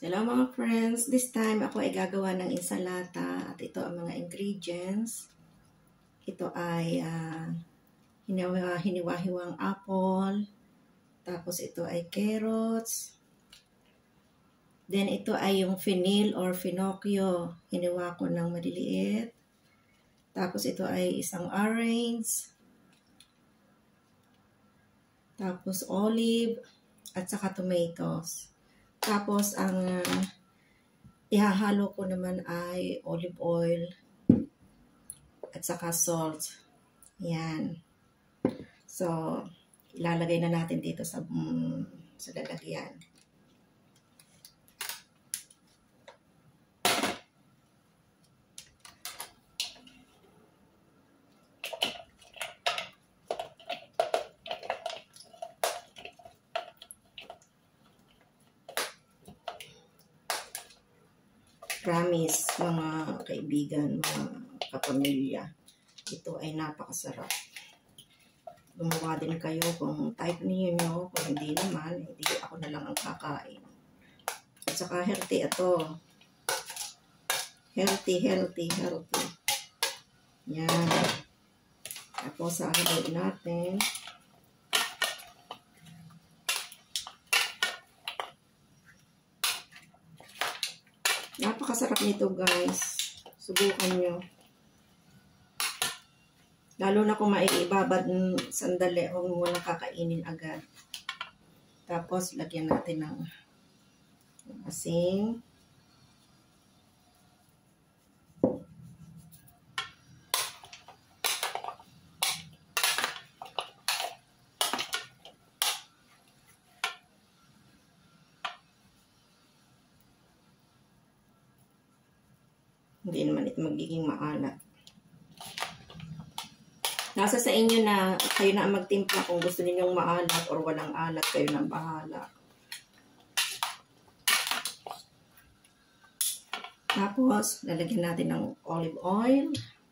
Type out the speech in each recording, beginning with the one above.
Hello mga friends, this time ako ay gagawa ng insalata at ito ang mga ingredients. Ito ay hiniwa-hiwang apple, tapos ito ay carrots, then ito ay yung fennel or finocchio, hiniwa ko ng maliliit, tapos ito ay isang orange, tapos olive, at saka tomatoes. Tapos, ang ihahalo ko naman ay olive oil at saka salt. Yan. So, ilalagay na natin dito sa lalagyan. Promise, mga kaibigan, mga kapamilya, ito ay napakasarap. Gumawa din kayo kung type niyo, kung hindi naman, hindi ako na lang ang kakain. At saka healthy ito. Healthy. Yan. Tapos sahaluin natin. Napakasarap nito guys. Subukan nyo. Lalo na kung maiibabad sandali o walang kakainin agad. Tapos lagyan natin ng asin. Hindi naman ito magiging maalat. Nasa sa inyo na kayo na magtimpla kung gusto ninyong maalat or walang alat, kayo na bahala. Tapos, lalagyan natin ng olive oil.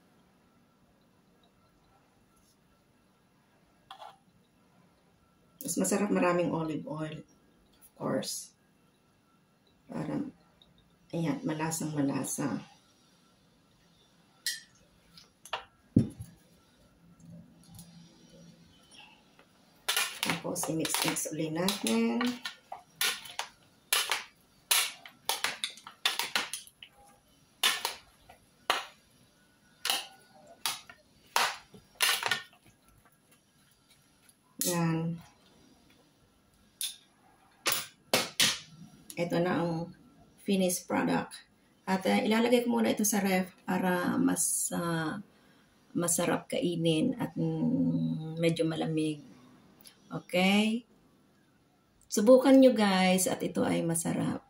Mas masarap maraming olive oil, of course. Para, ayan, malasang-malasa. Tapos, i-mix ulit natin. Yan. Ito na ang finished product. At ilalagay ko muna ito sa ref para mas masarap kainin at medyo malamig. Okay? Subukan nyo guys at ito ay masarap.